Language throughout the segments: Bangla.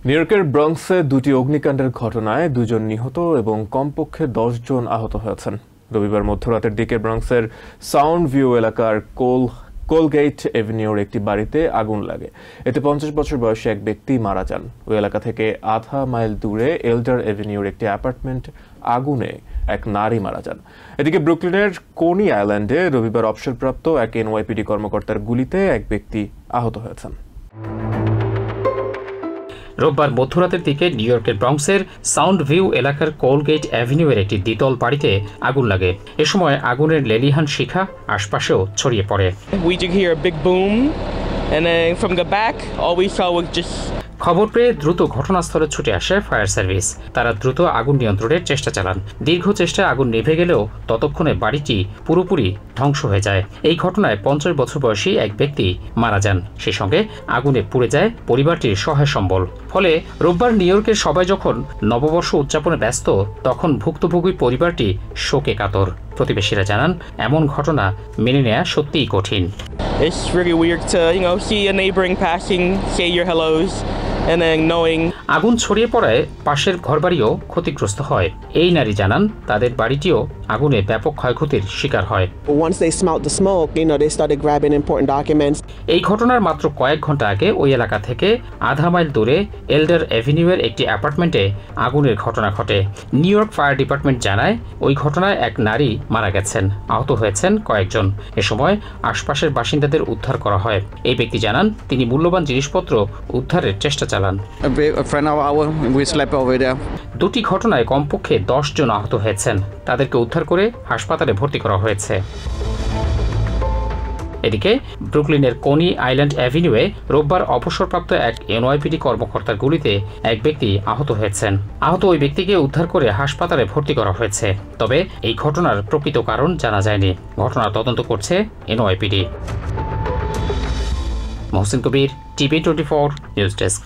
নিউইয়র্কের ব্রঙ্কসে দুটি অগ্নিকাণ্ডের ঘটনায় 2 জন নিহত এবং কমপক্ষে 10 জন আহত হয়েছেন। রবিবার মধ্যরাতের দিকে ব্রঙ্কসের সাউন্ড ভিউ এলাকার কোলগেট এভিনিউর একটি বাড়িতে আগুন লাগে। এতে 50 বছর বয়সী এক ব্যক্তি মারা যান। ওই এলাকা থেকে আধা মাইল দূরে এল্ডার এভিনিউর একটি অ্যাপার্টমেন্ট আগুনে এক নারী মারা যান। এদিকে ব্রুকলিনের কোনি আইল্যান্ডে রবিবার অবসরপ্রাপ্ত এক এনওয়াইপিডি কর্মকর্তার গুলিতে এক ব্যক্তি আহত হয়েছেন। রোববার মধ্যরাতের দিকে নিউইয়র্কের ব্রঙ্কসের সাউন্ড ভিউ এলাকার কোলগেট অ্যাভিনিউয়ের একটি দ্বিতল বাড়িতে আগুন লাগে। এ সময় আগুনের লেলিহান শিখা আশপাশেও ছড়িয়ে পড়ে। খবর পেয়ে দ্রুত ঘটনাস্থলে ছুটে আসে ফায়ার সার্ভিস। তারা দ্রুত আগুন নিয়ন্ত্রণের চেষ্টা চালান। দীর্ঘ চেষ্টায় আগুন নিভে গেলেও ততক্ষণে বাড়িটি পুরোপুরি ধ্বংস হয়ে যায়। এই ঘটনায় 50 বছর বয়সী এক ব্যক্তি মারা যান। সেই সঙ্গে আগুনে পুড়ে যায় পরিবারটির সহায় সম্বল। ফলে রোববার নিউইয়র্কের সবাই যখন নববর্ষ উদযাপনে ব্যস্ত, তখন ভুক্তভোগী পরিবারটি শোকে কাতর। প্রতিবেশীরা জানান, এমন ঘটনা মেনে নেওয়া সত্যিই কঠিন। It's really weird to, see a neighboring passing, say your hellos, and then knowing. আগুন ছড়িয়ে পড়ায় পাশের ঘরবাড়িও ক্ষতিগ্রস্ত হয়। এই নারী জানান, তাদের বাড়িটিও আগুনে ব্যাপক ক্ষয়ক্ষতির শিকার হয়। Once they smelled the smoke, they started grabbing important documents. এই ঘটনার মাত্র কয়েক ঘন্টা আগে ওই এলাকা থেকে আধা মাইল দূরে এল্ডার অ্যাভিনিউয়ের একটি অ্যাপার্টমেন্টে আগুনের ঘটনা ঘটে। নিউইয়র্ক ফায়ার ডিপার্টমেন্ট জানায়, ওই ঘটনায় এক নারী মারা গেছেন, আহত হয়েছেন কয়েকজন। এ সময় আশপাশের বাসিন্দাদের উদ্ধার করা হয়। এই ব্যক্তি জানান, তিনি মূল্যবান জিনিসপত্র উদ্ধারের চেষ্টা চালান। দুটি ঘটনায় কমপক্ষে 10 জন আহত হয়েছেন। তাদেরকে উদ্ধার করে হাসপাতালে ভর্তি করা হয়েছে। এদিকে ব্রুকলিনের কোনি আইল্যান্ড অ্যাভিনিউয়ে রোববার অবসরপ্রাপ্ত এক এনওয়াইপিডি কর্মকর্তার গুলিতে এক ব্যক্তি আহত হয়েছেন। আহত ওই ব্যক্তিকে উদ্ধার করে হাসপাতালে ভর্তি করা হয়েছে। তবে এই ঘটনার প্রকৃত কারণ জানা যায়নি। ঘটনার তদন্ত করছে NYPD. Mohsin Kabir, TBN24 news desk.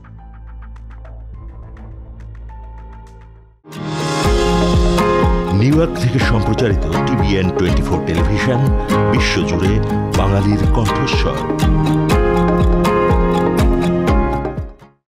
New York থেকে সম্প্রচারিত TBN24 টেলিভিশন বিশ্বজুড়ে বাঙালির কণ্ঠস্বর।